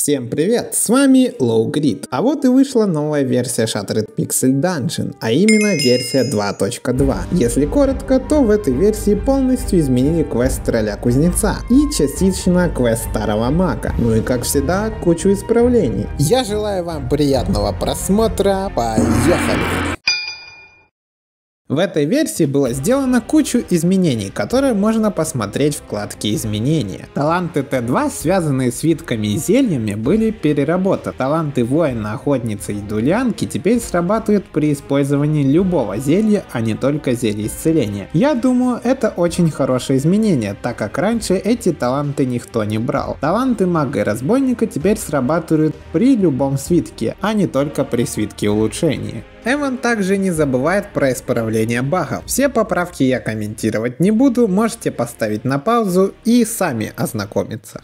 Всем привет, с вами LowGrid. А вот и вышла новая версия Shattered Pixel Dungeon, а именно версия 2.2. Если коротко, то в этой версии полностью изменили квест Тролля Кузнеца и частично квест Старого Мага. Ну и как всегда, кучу исправлений. Я желаю вам приятного просмотра, поехали! В этой версии было сделано кучу изменений, которые можно посмотреть в вкладке изменения. Таланты Т2, связанные с свитками и зельями, были переработаны. Таланты воина, охотницы и дулянки теперь срабатывают при использовании любого зелья, а не только зелья исцеления. Я думаю, это очень хорошее изменение, так как раньше эти таланты никто не брал. Таланты мага и разбойника теперь срабатывают при любом свитке, а не только при свитке улучшения. Эван также не забывает про исправление багов. Все поправки я комментировать не буду, можете поставить на паузу и сами ознакомиться.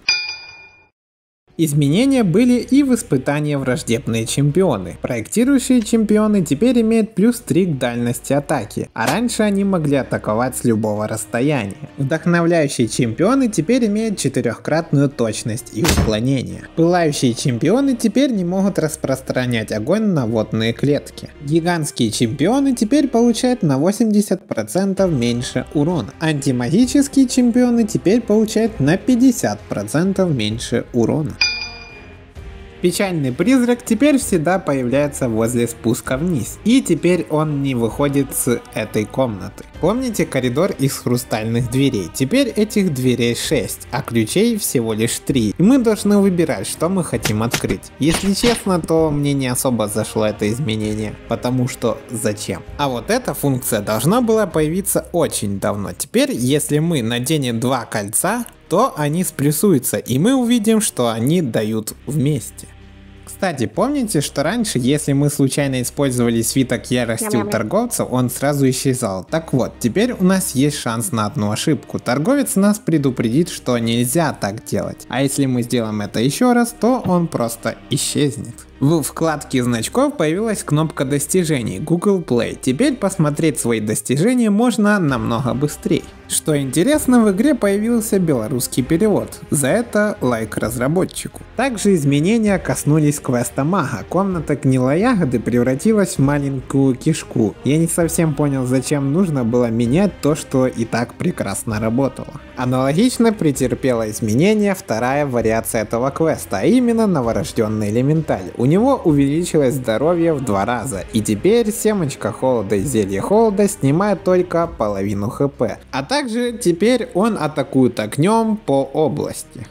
Изменения были и в испытании враждебные чемпионы. Проектирующие чемпионы теперь имеют плюс 3 к дальности атаки, а раньше они могли атаковать с любого расстояния. Вдохновляющие чемпионы теперь имеют 4-кратную точность и уклонение. Пылающие чемпионы теперь не могут распространять огонь на водные клетки. Гигантские чемпионы теперь получают на 80% меньше урона. Антимагические чемпионы теперь получают на 50% меньше урона. Печальный призрак теперь всегда появляется возле спуска вниз, и теперь он не выходит с этой комнаты. Помните коридор из хрустальных дверей? Теперь этих дверей 6, а ключей всего лишь 3, и мы должны выбирать, что мы хотим открыть. Если честно, то мне не особо зашло это изменение, потому что зачем? А вот эта функция должна была появиться очень давно. Теперь, если мы наденем 2 кольца, то они сплюсуются, и мы увидим, что они дают вместе. Кстати, помните, что раньше, если мы случайно использовали свиток ярости у торговца, он сразу исчезал? Так вот, теперь у нас есть шанс на одну ошибку. Торговец нас предупредит, что нельзя так делать. А если мы сделаем это еще раз, то он просто исчезнет. В вкладке значков появилась кнопка достижений Google Play. Теперь посмотреть свои достижения можно намного быстрее. Что интересно, в игре появился белорусский перевод. За это лайк разработчику. Также изменения коснулись квеста мага. Комната гнилой ягоды превратилась в маленькую кишку. Я не совсем понял, зачем нужно было менять то, что и так прекрасно работало. Аналогично претерпела изменения вторая вариация этого квеста, а именно новорожденный элементаль. У него увеличилось здоровье в 2 раза, и теперь семечко холода и зелье холода снимает только половину хп. А также теперь он атакует огнем по области.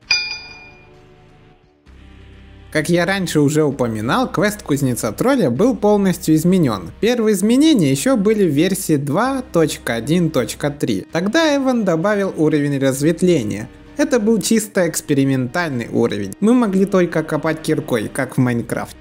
Как я раньше уже упоминал, квест Кузнеца Тролля был полностью изменен. Первые изменения еще были в версии 2.1.3. Тогда Эван добавил уровень разветвления. Это был чисто экспериментальный уровень. Мы могли только копать киркой, как в Майнкрафте.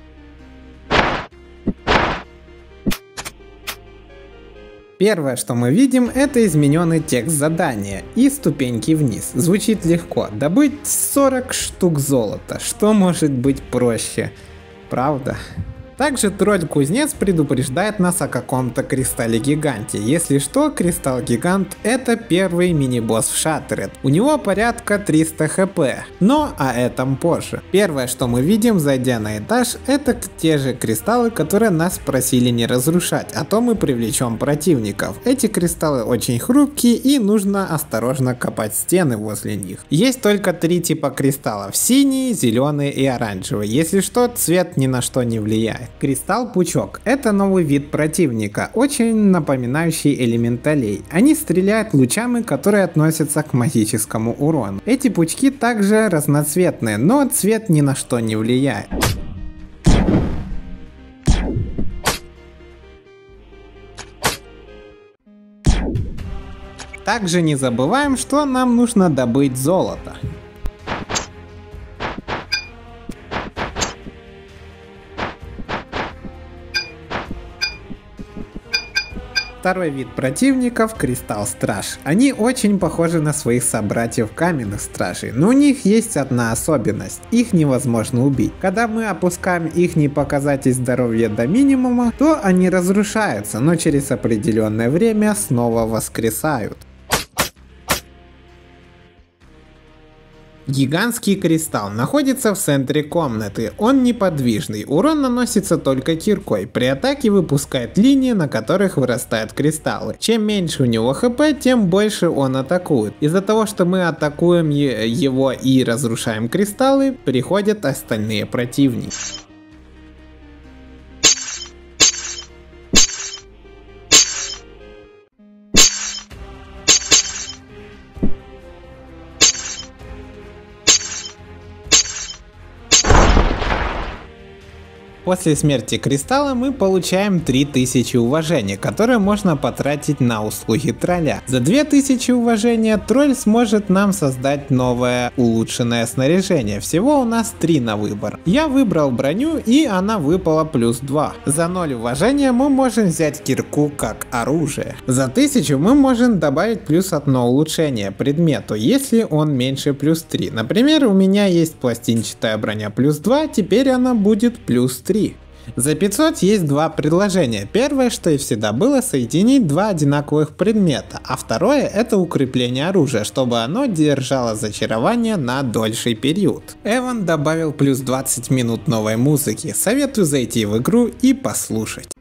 Первое, что мы видим, это измененный текст задания и ступеньки вниз. Звучит легко. Добыть 40 штук золота. Что может быть проще? Правда? Также Тролль-Кузнец предупреждает нас о каком-то кристалле-гиганте. Если что, кристалл-гигант это первый мини-босс в Shattered. У него порядка 300 хп, но о этом позже. Первое, что мы видим, зайдя на этаж, это те же кристаллы, которые нас просили не разрушать, а то мы привлечем противников. Эти кристаллы очень хрупкие и нужно осторожно копать стены возле них. Есть только 3 типа кристаллов: синий, зеленый и оранжевый. Если что, цвет ни на что не влияет. Кристалл-пучок – это новый вид противника, очень напоминающий элементалей. Они стреляют лучами, которые относятся к магическому урону. Эти пучки также разноцветные, но цвет ни на что не влияет. Также не забываем, что нам нужно добыть золото. Второй вид противников – Кристалл Страж. Они очень похожи на своих собратьев Каменных Стражей, но у них есть одна особенность – их невозможно убить. Когда мы опускаем их показатель здоровья до минимума, то они разрушаются, но через определенное время снова воскресают. Гигантский кристалл находится в центре комнаты, он неподвижный, урон наносится только киркой, при атаке выпускает линии, на которых вырастают кристаллы. Чем меньше у него хп, тем больше он атакует. Из-за того, что мы атакуем его и разрушаем кристаллы, приходят остальные противники. После смерти кристалла мы получаем 3000 уважения, которые можно потратить на услуги тролля. За 2000 уважения тролль сможет нам создать новое улучшенное снаряжение. Всего у нас 3 на выбор. Я выбрал броню, и она выпала плюс 2. За 0 уважения мы можем взять кирку как оружие. За 1000 мы можем добавить плюс 1 улучшение предмету, если он меньше плюс 3. Например, у меня есть пластинчатая броня плюс 2, теперь она будет плюс 3. За 500 есть два предложения. Первое, что и всегда было, соединить два одинаковых предмета, а второе — это укрепление оружия, чтобы оно держало зачарование на дольший период. Эван добавил плюс 20 минут новой музыки, советую зайти в игру и послушать.